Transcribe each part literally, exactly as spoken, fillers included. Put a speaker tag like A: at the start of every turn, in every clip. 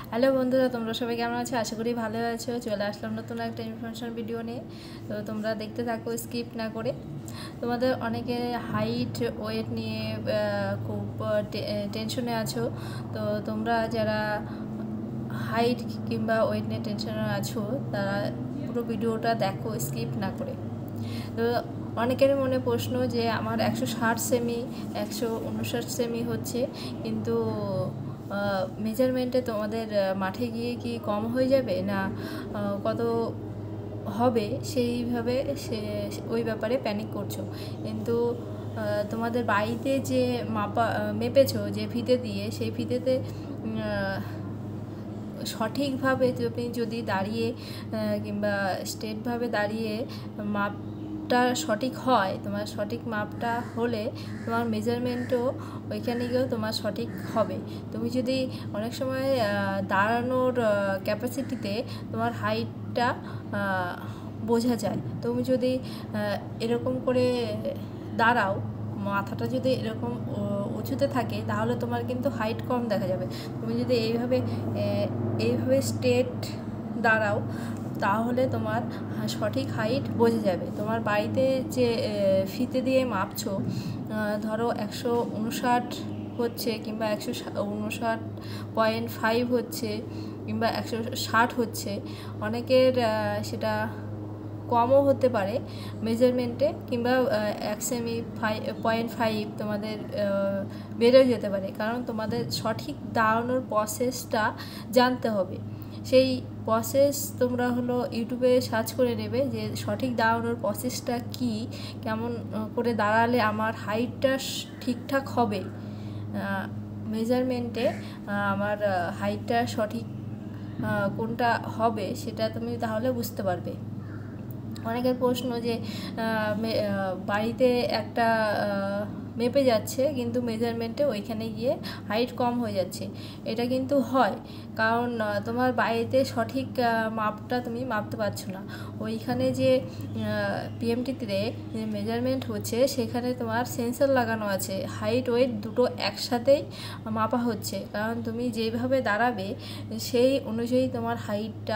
A: Hello বন্ধুরা, তোমরা সবাই কেমন আছো? আশা করি ভালো আছো। চলে আসলাম নতুন একটা ইনফরমেশন ভিডিও নিয়ে। তো তোমরা দেখতে থাকো স্কিপ না করে। তোমাদের অনেকে হাইট ওয়েট নিয়ে খুব টেনশনে আছো। তো তোমরা যারা হাইট কিংবা ওয়েট নিয়ে টেনশনে আছো তারা পুরো ভিডিওটা দেখো স্কিপ না করে। তো অনেকের মনে প্রশ্ন যে আমার একশো ষাট সেমি একশো উনষাট সেমি হচ্ছে, কিন্তু মেজারমেন্টে তোমাদের মাঠে গিয়ে কি কম হয়ে যাবে না কত হবে, সেইভাবে সে ওই ব্যাপারে প্যানিক করছো। কিন্তু তোমাদের বাড়িতে যে মাপা মেপেছো যে ফিতে দিয়ে, সেই ফিতেতে সঠিকভাবে তুমি যদি দাঁড়িয়ে কিংবা স্ট্রেটভাবে দাঁড়িয়ে মাপটা সঠিক হয়, তোমার সঠিক মাপটা হলে তোমার মেজারমেন্টও ওইখানে গিয়েও তোমার সঠিক হবে। তুমি যদি অনেক সময় দাঁড়ানোর ক্যাপাসিটিতে তোমার হাইটটা বোঝা যায়। তুমি যদি এরকম করে দাঁড়াও, মাথাটা যদি এরকম উঁচুতে থাকে তাহলে তোমার কিন্তু হাইট কম দেখা যাবে। তুমি যদি এইভাবে এইভাবে স্ট্রেট দাঁড়াও তাহলে তোমার সঠিক হাইট বোঝা যাবে। তোমার বাড়িতে যে ফিতে দিয়ে মাপছো, ধরো একশো উনষাট হচ্ছে কিংবা একশো উনষাট পয়েন্ট ফাইভ হচ্ছে কিংবা একশো ষাট হচ্ছে, অনেকের সেটা কমও হতে পারে মেজারমেন্টে, কিংবা এক সেমি ফাইভ পয়েন্ট ফাইভ তোমাদের বেড়েও যেতে পারে। কারণ তোমাদের সঠিক দাঁড়ানোর প্রসেসটা জানতে হবে। সেই প্রসেস তোমরা হলো ইউটিউবে সার্চ করে নেবে যে সঠিক দাঁড়ানোর প্রসেসটা কি, কেমন করে দাঁড়ালে আমার হাইটটা ঠিকঠাক হবে, মেজারমেন্টে আমার হাইটটা সঠিক কোনটা হবে সেটা তুমি তাহলে বুঝতে পারবে। অনেকের প্রশ্ন যে বাড়িতে একটা মেপে যাচ্ছে কিন্তু মেজারমেন্টে ওইখানে গিয়ে হাইট কম হয়ে যাচ্ছে। এটা কিন্তু হয় কারণ তোমার বাড়িতে সঠিক মাপটা তুমি মাপতে পারছো না। ওইখানে যে পিএমটিতে যে মেজারমেন্ট হচ্ছে সেখানে তোমার সেন্সর লাগানো আছে, হাইট ওয়েট দুটো একসাথেই মাপা হচ্ছে। কারণ তুমি যেইভাবে দাঁড়াবে সেই অনুযায়ী তোমার হাইটটা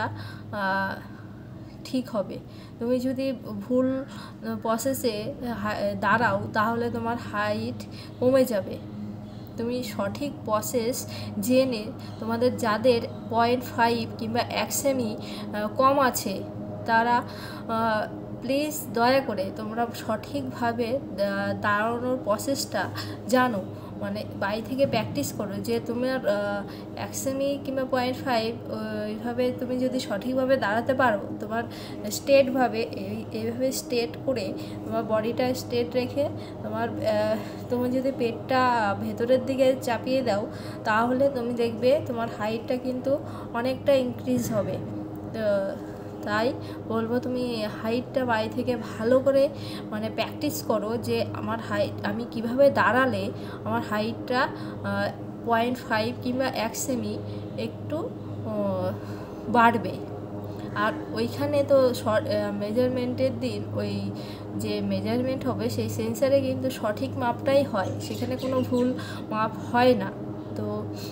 A: ঠিক হবে। তুমি যদি ভুল প্রসেসে দাঁড়াও তাহলে তোমার হাইট কমে যাবে। তুমি সঠিক প্রসেস জেনে, তোমাদের যাদের পয়েন্ট ফাইভ কিংবা এক সেমি কম আছে তারা প্লিজ দয়া করে তোমরা সঠিকভাবে দাঁড়ানোর প্রসেসটা জানো, মানে বাড়ি থেকে প্র্যাকটিস করো যে তোমার এক সেমি কিংবা পয়েন্ট ফাইভ ওইভাবে তুমি যদি সঠিকভাবে দাঁড়াতে পারো, তোমার স্ট্রেটভাবে এই এইভাবে স্ট্রেট করে তোমার বডিটা স্ট্রেট রেখে তোমার তুমি যদি পেটটা ভেতরের দিকে চাপিয়ে দাও তাহলে তুমি দেখবে তোমার হাইটটা কিন্তু অনেকটা ইনক্রিজ হবে। তো তাই বলবো তুমি হাইটটা বাড়ি থেকে ভালো করে মানে প্র্যাকটিস করো যে আমার হাইট আমি কিভাবে দাঁড়ালে আমার হাইটটা পয়েন্ট ফাইভ কিংবা এক সেমি একটু বাড়বে। আর ওইখানে তো মেজারমেন্টের দিন ওই যে মেজারমেন্ট হবে সেই সেন্সারে কিন্তু সঠিক মাপটাই হয়, সেখানে কোনো ভুল মাপ হয় না। তো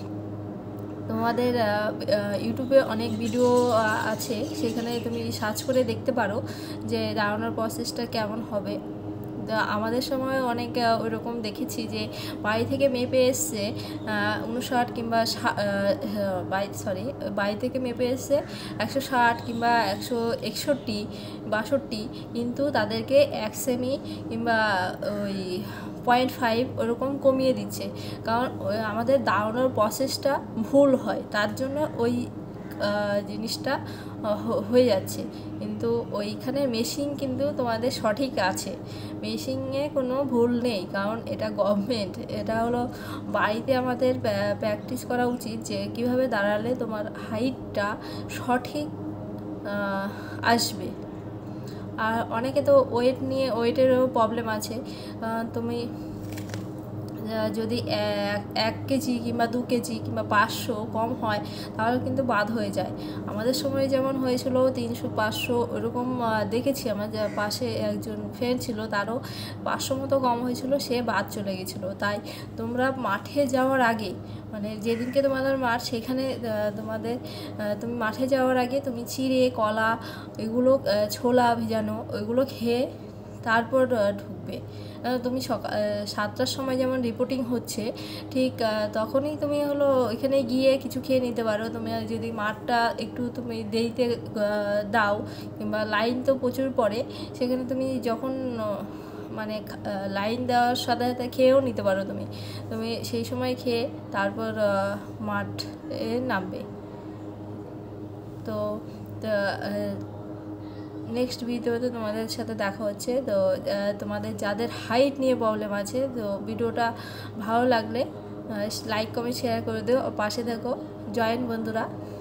A: তোমাদের ইউটিউবে অনেক ভিডিও আছে, সেখানে তুমি সার্চ করে দেখতে পারো যে দাঁড়ানোর প্রসেসটা কেমন হবে। আমাদের সময় অনেক ওইরকম দেখেছি যে বাড়ি থেকে মেপে এসছে উনষাট কিংবা বাই সরি বাড়ি থেকে মেপে এসছে একশো ষাট কিংবা একশো একষট্টি বাষট্টি, কিন্তু তাদেরকে এক সেমি কিংবা ওই পয়েন্ট ফাইভ ওরকম কমিয়ে দিচ্ছে। কারণ আমাদের দাঁড়ানোর প্রসেসটা ভুল হয়, তার জন্য ওই জিনিসটা হয়ে যাচ্ছে। কিন্তু ওইখানে মেশিন কিন্তু তোমাদের সঠিক আছে, মেশিনে কোনো ভুল নেই, কারণ এটা গভর্নমেন্ট। এটা হলো বাড়িতে আমাদের প্র্যাকটিস করা উচিত যে কীভাবে দাঁড়ালে তোমার হাইটটা সঠিক আসবে। আর অনেকে তো ওয়েট নিয়ে ওয়েটেরও প্রবলেম আছে। তুমি যদি এক কেজি কিংবা দু কেজি কিংবা পাঁচশো কম হয় তাহলে কিন্তু বাদ হয়ে যায়। আমাদের সময় যেমন হয়েছিল তিনশো পাঁচশো ওরকম দেখেছি, আমার পাশে একজন ফ্রেন্ড ছিল তারও পাঁচশো মতো কম হয়েছিল, সে বাদ চলে গেছিলো। তাই তোমরা মাঠে যাওয়ার আগে মানে যেদিনকে তোমাদের মাঠ সেখানে তোমাদের তুমি মাঠে যাওয়ার আগে তুমি চিড়ে কলা এগুলো ছোলা ভেজানো ওইগুলো খেয়ে তারপর ঢুকবে। তুমি সকাল সাতটার সময় যেমন রিপোর্টিং হচ্ছে ঠিক তখনই তুমি হলো এখানে গিয়ে কিছু খেয়ে নিতে পারো। তুমি যদি মাঠটা একটু তুমি দেরিতে দাও কিংবা লাইন তো প্রচুর পড়ে, সেখানে তুমি যখন মানে লাইন দেওয়ার সাথে সাথে খেয়েও নিতে পারো। তুমি তুমি সেই সময় খেয়ে তারপর মাঠে নামবে। তো নেক্সট ভিডিওতে তোমাদের সাথে দেখা হচ্ছে। তো তোমাদের যাদের হাইট নিয়ে প্রবলেম আছে, তো ভিডিওটা ভালো লাগলে লাইক কমেন্ট শেয়ার করে দিও, পাশে থাকো। জয়েন বন্ধুরা।